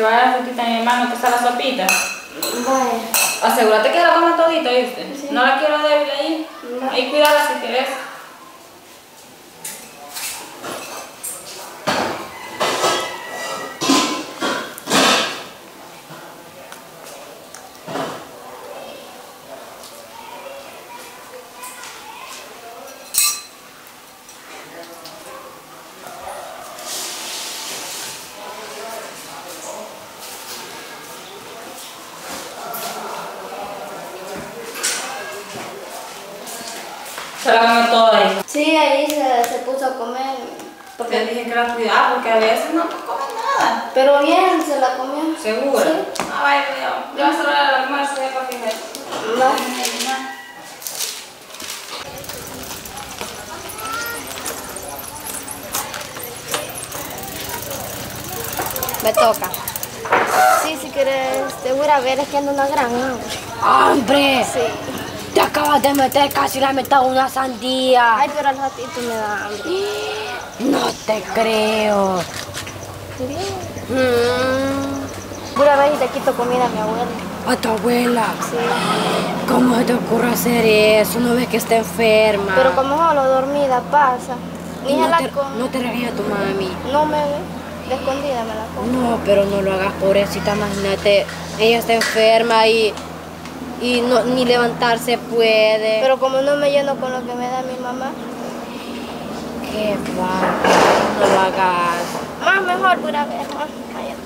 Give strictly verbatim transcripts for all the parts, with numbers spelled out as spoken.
llevar la frutita a mi hermano que está la sopita. Vaya. Asegúrate que la coma todito, ¿viste? Sí. No la quiero débil ahí. No. Ahí cuidala si quieres. Se la come toda ahí. Sí, ahí se, se puso a comer. Porque Porque, dije que la cuidaba porque a veces no come nada. pero bien, se la comió. ¿Segura? Sí. Ah, vaya, yo. Yo voy a cerrar el almuerzo ya para fijar. No. Me toca. Sí, si quieres, te voy a ir a ver, es que ando una gran hambre. ¡Hambre! Sí. Te acabas de meter casi la mitad de una sandía. Ay, pero al ratito me da hambre. No te creo. Mm. Voy a ver y te quito comida a mi abuela. ¿A tu abuela? Sí. ¿Cómo se te ocurre hacer eso? ¿No ves que está enferma? Pero como solo dormida pasa. Ni no, la te, como. no te regaña tu mami. No me ve. De escondida me la como. No, pero no lo hagas, pobrecita, imagínate. Ella está enferma y, y no, ni levantarse puede. Pero como no me lleno con lo que me da mi mamá. Qué va, no lo hagas. Más mejor voy a ver, más. Vaya.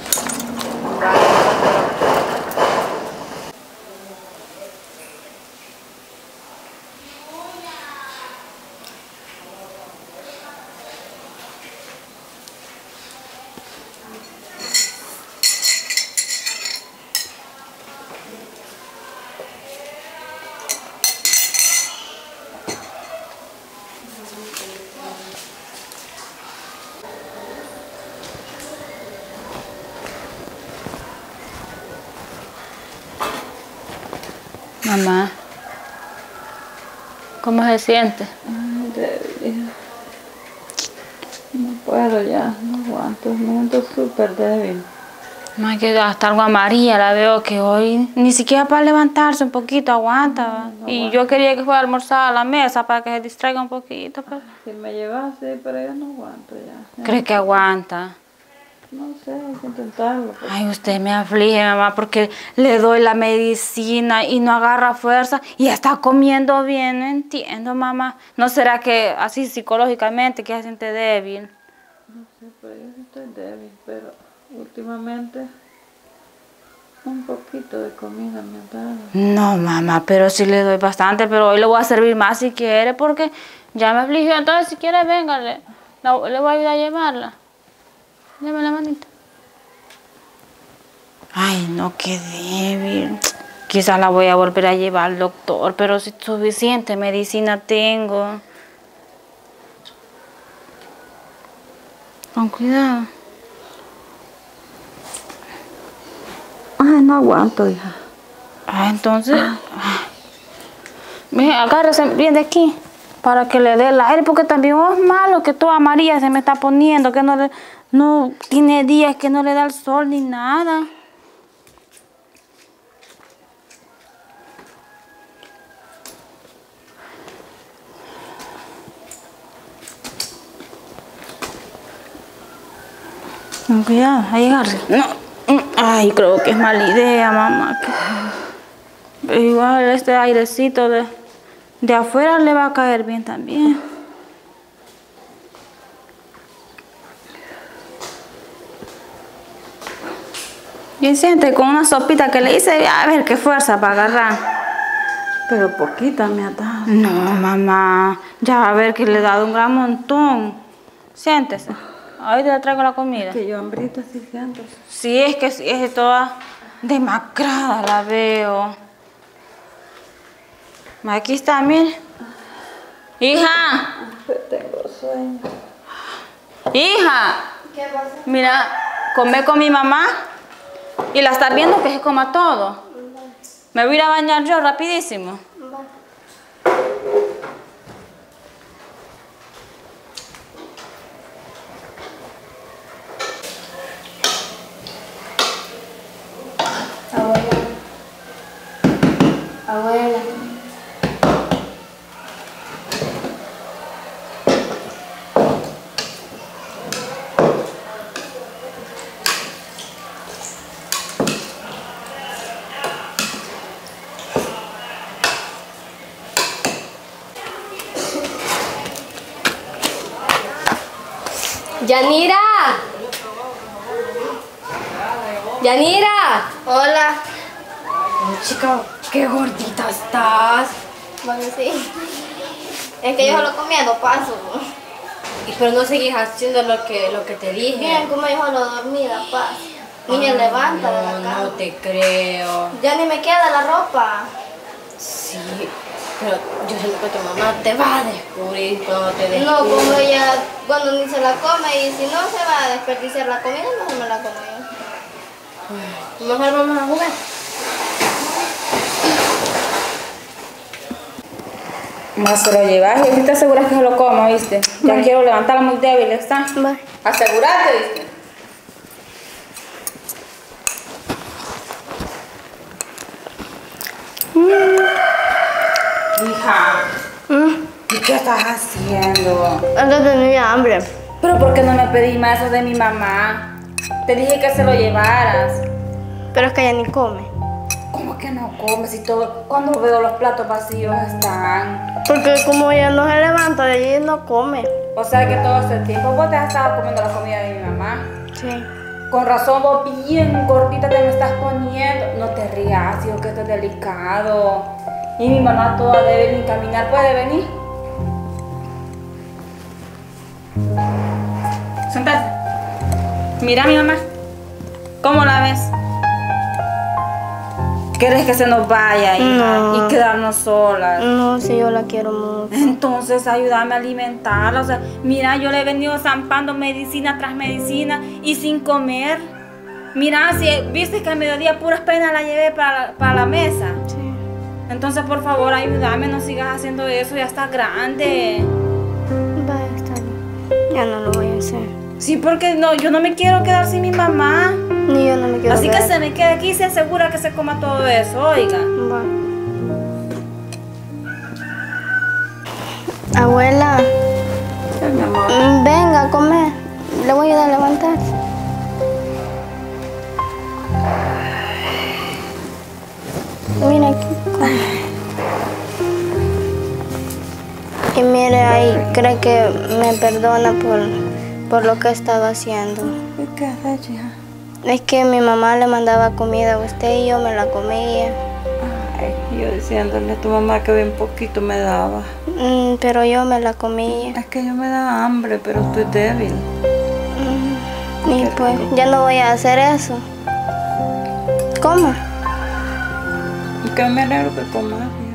Mamá, ¿cómo se siente? Ay, débil. No puedo ya, no aguanto, me siento súper débil. Mamá, que hasta algo amarilla la veo que hoy ni siquiera para levantarse un poquito aguanta. No, no y aguanta. Yo quería que fuera a almorzar a la mesa para que se distraiga un poquito. Pero... Si me llevase, pero yo no aguanto ya. ¿Cree que aguanta? No sé, hay que intentarlo. Porque... Ay, usted me aflige, mamá, porque le doy la medicina y no agarra fuerza y está comiendo bien, no entiendo, mamá. ¿No será que así psicológicamente que se siente débil? No sé, pero yo sí estoy débil, pero últimamente un poquito de comida me ha dado. No, mamá, pero sí le doy bastante, pero hoy le voy a servir más si quiere porque ya me afligió. Entonces, si quiere, venga, le, la, le voy a ayudar a llevarla. Deme la manita. Ay, no, qué débil. Quizás la voy a volver a llevar al doctor, pero si suficiente medicina tengo. Con cuidado. Ay, no aguanto, hija. Ah, entonces... Mire, agárrese bien de aquí para que le dé el aire, porque también es malo que toda amarilla se me está poniendo, que no le... No tiene días que no le da el sol ni nada. Con cuidado, ahí agarre. No. Ay, creo que es mala idea, mamá. Pero igual este airecito de, de afuera le va a caer bien también. Y siente con una sopita que le hice, a ver qué fuerza para agarrar. Pero poquita me ha dado. No, mamá, ya va a ver que le he dado un gran montón. Siéntese, ahorita le traigo la comida. Que yo hambrita sí siento. Sí, es que sí, es toda demacrada la veo. Aquí está, mire. Hija. Tengo sueño. Hija. ¿Qué pasa? Mira, come con mi mamá. Y la estás viendo que se coma todo. Me voy a ir a bañar yo rapidísimo. Abuela. ¡Yanira! ¡Yanira! Hola. Oh, chica, qué gordita estás. Bueno, sí. Es que yo solo comía dos pasos. Y pero no seguís haciendo lo que, lo que te dije. Miren cómo yo solo dormida, paz. Ni me levanta de la No, cama. no te creo. Ya ni me queda la ropa. Sí, pero yo siento que tu mamá te va a descubrir cuando te descubra. No, como ella, cuando ni se la come y si no se va a desperdiciar la comida, mejor me la como yo. Mejor vamos a jugar. Más se lo llevas y ahorita aseguras que se lo coma, ¿viste? Ya Vale. quiero levantarla muy débil, ¿está? Vale. Asegúrate, ¿viste? Hija, ¿y qué estás haciendo? Antes tenía hambre. ¿Pero por qué no me pedí más eso de mi mamá? Te dije que se lo llevaras. Pero es que ella ni come. ¿Cómo que no comes y todo? Cuando veo los platos vacíos están. Porque como ella no se levanta de allí, no come. O sea que todo este tiempo vos te has estado comiendo la comida de mi mamá. Sí. Con razón vos bien gordita te me estás poniendo. No te rías, hijo, que esto es delicado. Y mi mamá toda debe ni caminar, ¿puede venir? Sentate. Mira a mi mamá. ¿Cómo la ves? ¿Quieres que se nos vaya, hija? No. Y quedarnos solas. No, sí, yo la quiero mucho. Entonces ayúdame a alimentarla. O sea, mira, yo le he venido zampando medicina tras medicina y sin comer. Mira, si viste que al mediodía puras penas la llevé para la, para la mesa. Sí. Entonces, por favor, ayúdame, no sigas haciendo eso, ya está grande. Vaya, está bien. Ya no lo voy a hacer. Sí, porque no, yo no me quiero quedar sin mi mamá. Ni yo no me quiero Así que quedar. se me quede aquí y se asegura que se coma todo eso, oiga. Va. Abuela, Sí, mi amor. mm, venga a comer. Le voy a ayudar a levantarse. Mira aquí. Y mire ahí, cree que me perdona por, por lo que he estado haciendo. ¿Y qué has hecho, hija? Es que mi mamá le mandaba comida a usted y yo me la comía. Ay, yo diciéndole a tu mamá que bien poquito me daba. Mm, pero yo me la comía. Es que yo me da hambre, pero estoy débil. Mm, y pues ya no voy a hacer eso. ¿Cómo? Y que me alegro que comas, hija.